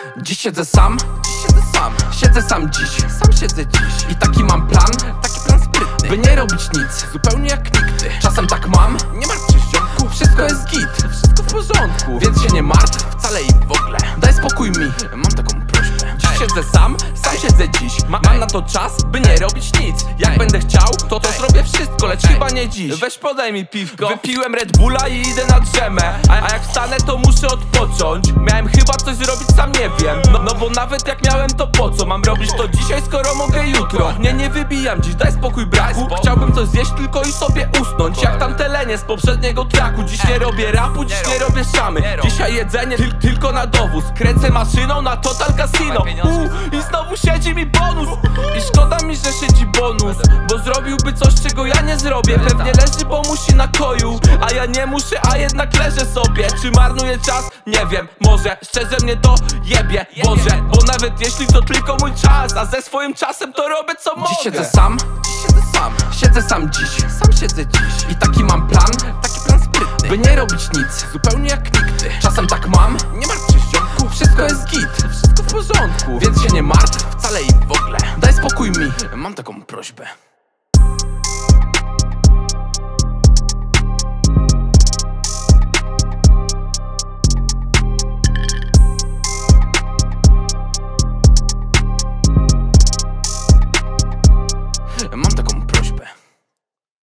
Dziś siedzę sam, siedzę sam dziś, siedzę dziś. I taki mam plan sprytny, by nie robić nic, zupełnie jak nigdy. Czasem tak mam, nie martw się ziomku, wszystko jest git, wszystko w porządku, więc się nie martw wcale i w ogóle. Daj spokój mi, mam taką prośbę. Dziś siedzę sam siedzę dziś. Mam na to czas, by nie robić nic. Jak będę chciał, to zrobię wszystko, lecz chyba nie dziś. Weź podaj mi piwko. Wypiłem Red Bulla i idę na drzemę. A jak wstanę, to muszę odpocząć. Miałem chyba coś zrobić, sam nie wiem. No bo nawet jak miałem, to po co? Mam robić to dzisiaj, skoro mogę jutro. Nie wybijam dziś, daj spokój braku. Chciałbym coś zjeść tylko i sobie usnąć. Jak tam telenie z poprzedniego traku. Dziś nie robię rapu, dziś nie robię szamy. Dzisiaj jedzenie tylko na dowóz. Kręcę maszyną na Total Casino. I znowu siedzi mi bonus. I szkoda mi, że siedzi bonus, bo zrobiłby coś, czego ja nie zrobię. Pewnie leży, bo musi na koju, a ja nie muszę, a jednak leżę sobie. Czy marnuję czas? Nie wiem, może szczerze mnie to jebie, Boże. Bo nawet jeśli to tylko mój czas, a ze swoim czasem to robię co mogę. Dziś siedzę sam dziś, siedzę dziś. I taki mam plan sprytny, by nie robić nic, zupełnie jak nigdy. Czasem tak mam, nie martw się ziomku, wszystko jest git, wszystko w porządku, więc się nie martw wcale i w ogóle. Daj spokój mi, mam taką prośbę.